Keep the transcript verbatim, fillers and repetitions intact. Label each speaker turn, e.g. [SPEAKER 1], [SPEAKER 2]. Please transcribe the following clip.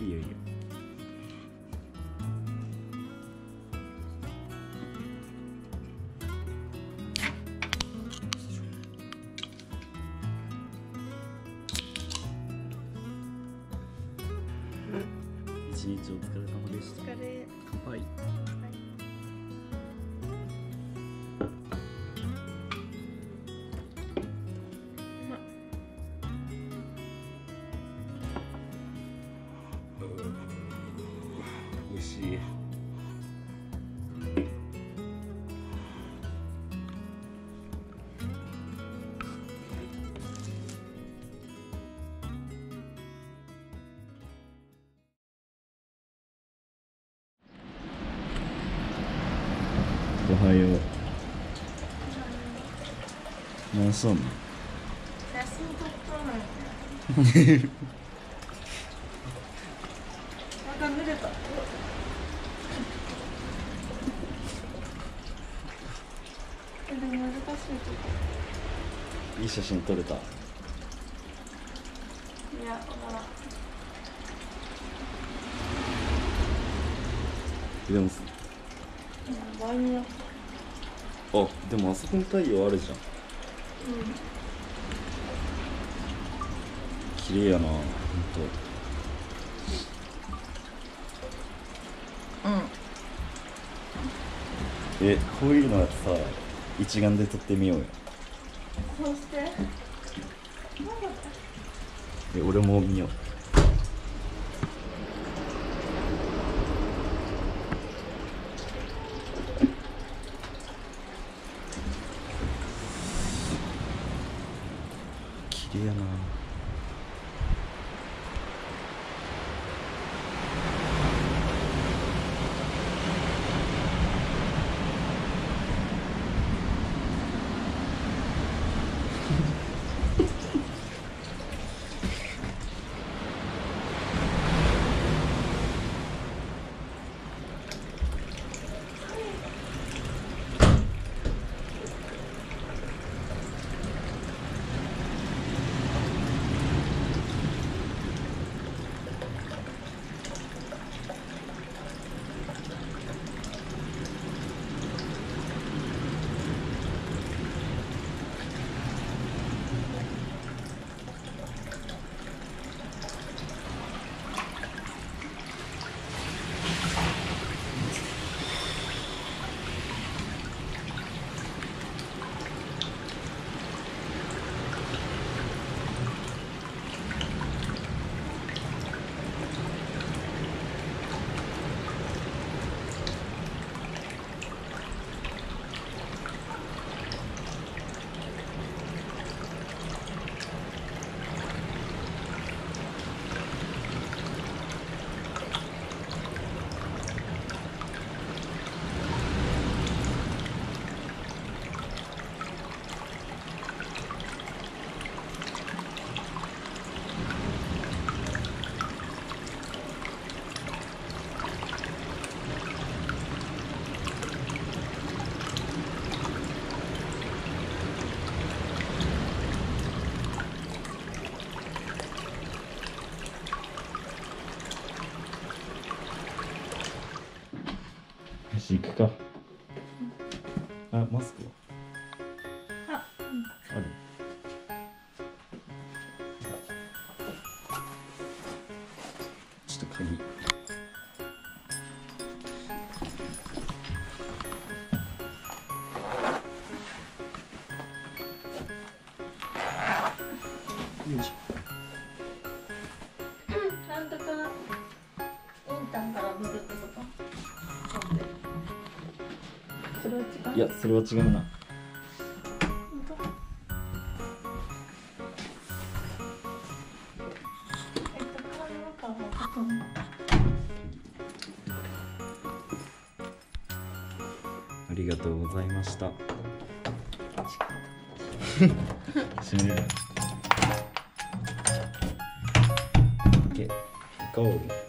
[SPEAKER 1] いよいいよ。一日お疲れ様でした。
[SPEAKER 2] お疲れ。
[SPEAKER 1] 乾杯。美味しい。おはよう。何しとんの？
[SPEAKER 2] 写真撮っとるのよね。また濡れた。え、でも難しいけ
[SPEAKER 1] いい写真撮れた。
[SPEAKER 2] ど。いや、わからん。
[SPEAKER 1] でも、
[SPEAKER 2] うん、場合によって。
[SPEAKER 1] あ、でもあそこに太陽あるじゃん。
[SPEAKER 2] うん。
[SPEAKER 1] 綺麗やな、ほんと。
[SPEAKER 2] うん。
[SPEAKER 1] え、こういうのやつさ、一眼で撮ってみようよ。
[SPEAKER 2] そうして。
[SPEAKER 1] え、俺も見よう。綺麗やな。よし、行くか。あ、マスクは
[SPEAKER 2] あ、うん。
[SPEAKER 1] ある？ちょっと鍵。よいしょ。
[SPEAKER 2] なんとかインターンから見るってこと？それは違う？
[SPEAKER 1] いや、それは違うな。
[SPEAKER 2] 本当？えっと、これはかここに。
[SPEAKER 1] ありがとうございました。閉める。オッケー。ガオール。